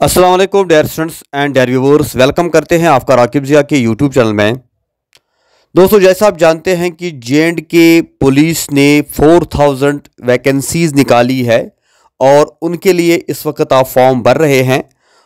अस्सलाम वालेकुम dear students and dear viewers, welcome करते हैं आपका राकिब ज़िया के यूट्यूब चैनल में। दोस्तों, जैसा आप जानते हैं कि जे.एंड.के पुलिस ने 4000 वैकेंसीज़ निकाली है और उनके लिए इस वक्त आप फॉर्म भर रहे हैं।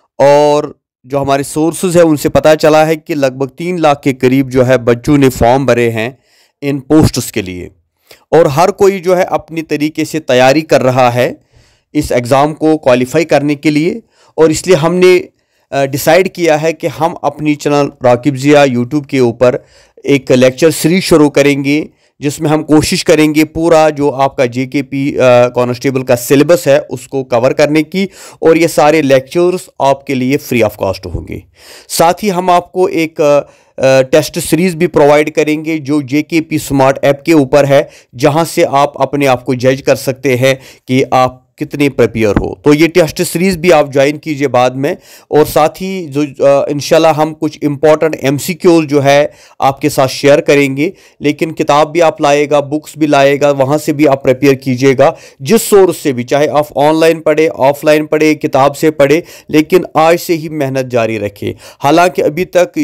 और जो हमारे सोर्सेज है उनसे पता चला है कि लगभग 3 लाख के करीब जो है बच्चों ने फॉर्म भरे हैं इन पोस्ट्स के लिए। और हर कोई जो है अपनी तरीके से तैयारी कर रहा है इस एग्ज़ाम को क्वालिफाई करने के लिए। और इसलिए हमने डिसाइड किया है कि हम अपनी चैनल राकिब ज़िया यूट्यूब के ऊपर एक लेक्चर सीरीज शुरू करेंगे, जिसमें हम कोशिश करेंगे पूरा जो आपका जेकेपी कांस्टेबल का सिलेबस है उसको कवर करने की। और ये सारे लेक्चर्स आपके लिए फ्री ऑफ कॉस्ट होंगे। साथ ही हम आपको एक टेस्ट सीरीज़ भी प्रोवाइड करेंगे जो जेकेपी स्मार्ट ऐप के ऊपर है, जहां से आप अपने आप को जज कर सकते हैं कि आप कितने प्रिपेयर हो। तो ये टेस्ट सीरीज़ भी आप ज्वाइन कीजिए बाद में। और साथ ही जो इंशाल्लाह हम कुछ इंपॉर्टेंट एमसीक्यूज जो है आपके साथ शेयर करेंगे। लेकिन किताब भी आप लाएगा, बुक्स भी लाएगा, वहाँ से भी आप प्रिपेयर कीजिएगा जिस सोर्स से भी, चाहे आप ऑनलाइन पढ़े, ऑफलाइन पढ़े, किताब से पढ़े, लेकिन आज से ही मेहनत जारी रखें। हालांकि अभी तक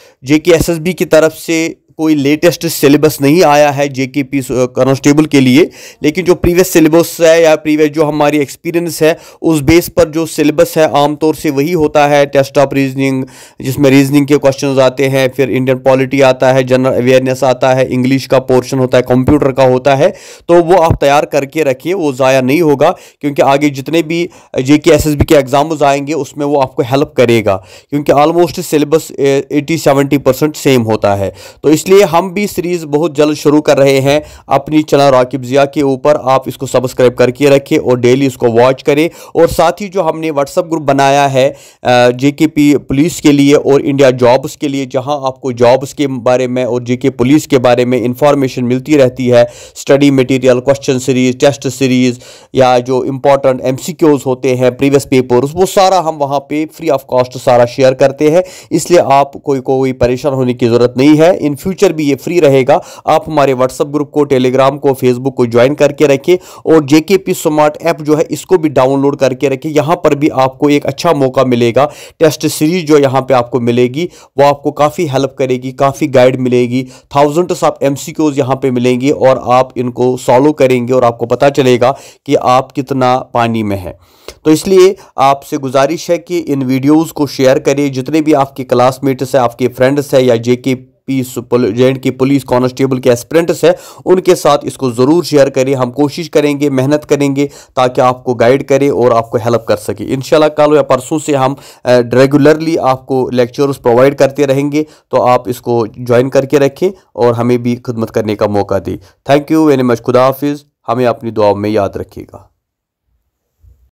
JKSSB की तरफ से कोई लेटेस्ट सिलेबस नहीं आया है जेकेपी कांस्टेबल के लिए, लेकिन जो प्रीवियस सिलेबस है या प्रीवियस जो हमारी एक्सपीरियंस है उस बेस पर जो सिलेबस है आमतौर से वही होता है। टेस्ट ऑफ रीजनिंग, जिसमें रीजनिंग के क्वेश्चंस आते हैं, फिर इंडियन पॉलिटी आता है, जनरल अवेयरनेस आता है, इंग्लिश का पोर्शन होता है, कंप्यूटर का होता है। तो वो आप तैयार करके रखिए, वो ज़ाया नहीं होगा, क्योंकि आगे जितने भी JKSSB के एग्जाम्स आएंगे उसमें वो आपको हेल्प करेगा, क्योंकि ऑलमोस्ट सिलेबस 80-70% सेम होता है। तो इसलिए हम भी सीरीज बहुत जल्द शुरू कर रहे हैं अपनी चैनल राकिब ज़िया के ऊपर। आप इसको सब्सक्राइब करके रखें और डेली इसको वॉच करें। और साथ ही जो हमने व्हाट्सएप ग्रुप बनाया है जेकेपी पुलिस के लिए और इंडिया जॉब्स के लिए, जहां आपको जॉब्स के बारे में और जेके पुलिस के बारे में इंफॉर्मेशन मिलती रहती है, study material, question series, test series, या जो इंपॉर्टेंट MCQs होते हैं, प्रीवियस पेपर्स, वो सारा हम वहां पे फ्री ऑफ कॉस्ट सारा शेयर करते हैं। इसलिए आप कोई परेशान होने की ज़रूरत नहीं है। इन फ्यूचर भी ये फ्री रहेगा। आप हमारे व्हाट्सएप ग्रुप को, टेलीग्राम को, फेसबुक को ज्वाइन करके रखें और जेकेपी स्मार्ट ऐप जो है इसको भी डाउनलोड करके रखें। यहां पर भी आपको एक अच्छा मौका मिलेगा। टेस्ट सीरीज जो यहां पे आपको मिलेगी वो आपको काफ़ी हेल्प करेगी, काफ़ी गाइड मिलेगी। थाउजेंड्स ऑफ MCQs यहां पे मिलेंगे और आप इनको सॉल्व करेंगे और आपको पता चलेगा कि आप कितना पानी में है। तो इसलिए आपसे गुजारिश है कि इन वीडियोस को शेयर करें। जितने भी आपके क्लासमेट्स हैं, आपके फ्रेंड्स हैं, या जे.एंड.के पुलिस कांस्टेबल के एस्पिरेंट्स है, उनके साथ इसको ज़रूर शेयर करें। हम कोशिश करेंगे, मेहनत करेंगे ताकि आपको गाइड करें और आपको हेल्प कर सके। इंशाल्लाह कल या परसों से हम रेगुलरली आपको लेक्चर्स प्रोवाइड करते रहेंगे। तो आप इसको ज्वाइन करके रखें और हमें भी खिदमत करने का मौका दें। Thank you very much. खुदा हाफिज़। हमें अपनी दुआ में याद रखिएगा।